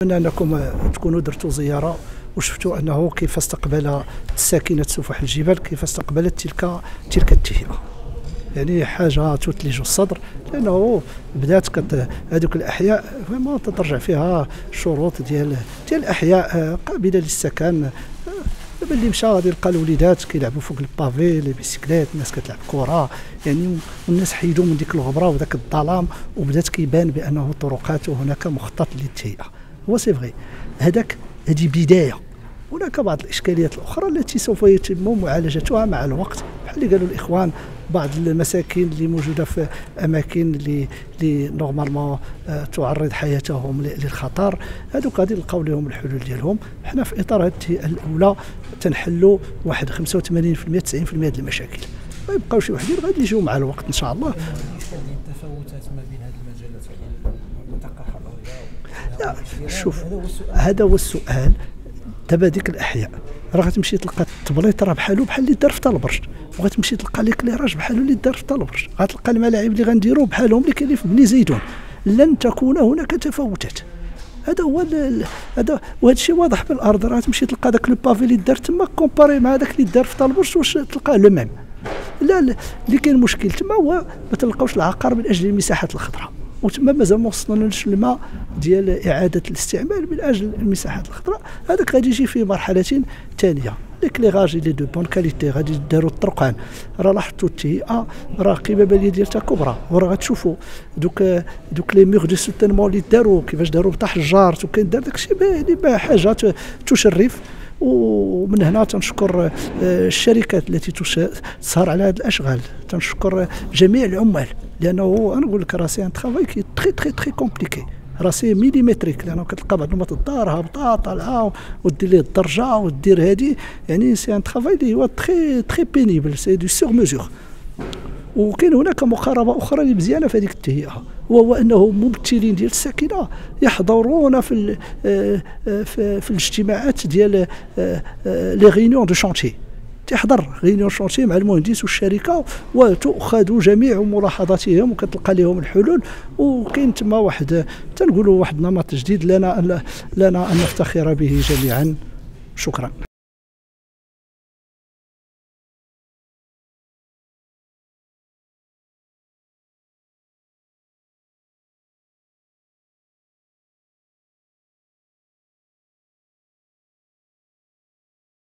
أنكم تكونوا درتوا زيارة وشفتوا أنه كيف استقبل الساكنة سفح الجبال، كيف استقبلت تلك التهيئة. يعني حاجة تثلج الصدر، لأنه بدات هذوك الأحياء ما تترجع فيها شروط ديال الأحياء قابلة للسكن. دابا اللي مشى غادي يلقى الوليدات كيلعبوا فوق البافي، لي بيسيكليت، الناس كتلعب كرة، يعني والناس حيدوا من ديك الغبرة وذاك الظلام، وبدات كيبان بأنه الطرقات هناك مخطط للتهيئة. هو سي فغي هذه بداية. هناك بعض الإشكاليات الأخرى التي سوف يتم معالجتها مع الوقت، بحال اللي قالوا الإخوان، بعض المساكن اللي موجودة في أماكن اللي نورمالمون تعرض حياتهم للخطر، هذوك غادي نلقاو لهم الحلول ديالهم. حنا في إطار هذه التهيئة الأولى تنحلوا واحد 85% 90% ديال المشاكل، ما يبقاو شي وحدين غادي يجيو مع الوقت إن شاء الله. التفاوتات ما بين هذه المجالات المنطقة الحضرية. لا شوف، هذا هو السؤال. دابا ديك الأحياء راه غتمشي تلقى التبليط راه بحالو بحال اللي دار في طالبرج، وغتمشي تلقى ليكليراج بحالو اللي دار في طالبرج، غتلقى الملاعب اللي غنديرو بحالهم اللي كاينين في بني زيدون. لن تكون هناك تفاوتات. هذا هو وهذا الشيء واضح بالارض. راه تمشي تلقى داك لو بافي اللي دار تما كومباري مع داك اللي دار في طالبرج، واش تلقاه لو ميم؟ لا اللي كاين مشكل تما هو ما تلقاوش العقار من اجل المساحات الخضراء، وتما مازال ما وصلناش الماء ديال اعاده الاستعمال من اجل المساحات الخضراء. هذاك غادي يجي في مرحله ثانيه. ليكليغاج اللي دو بون كاليتي غادي داروا الطرقان، راه لاحظتوا التهيئه راه قيمه باليه ديالها كبرى، وراه غتشوفوا دوك لي ميغ دو سوتينمون اللي داروا كيفاش داروا بتاع الجارت، وكاين دار داك الشيء يعني حاجه تشرف. ومن هنا تنشكر الشركات التي تسهر على هذه الاشغال، تنشكر جميع العمال، لانه انا نقول لك راه سي ان ترافاي كي تري كومبليكي، راه سي ميليمتريك، لانه كتلقى بعض المرات الدار هابطه طالعه ودير ليه الدرجه ودير هذه، يعني سي ان ترافاي اللي هو تري بينيبل، سي دو سور ميزور. وكاين هناك مقاربه اخرى اللي مزيانه في هذيك التهيئه، وهو انه ممثلين ديال الساكنه يحضرون في الاجتماعات ديال لي ريونيون دو شونتي، تحضر ريونيون شونتي مع المهندس والشركه، وتؤخذ جميع ملاحظاتهم وكتلقى لهم الحلول. وكاين تما واحد تنقولوا واحد نمط جديد لنا ان نفتخر به جميعا. شكرا.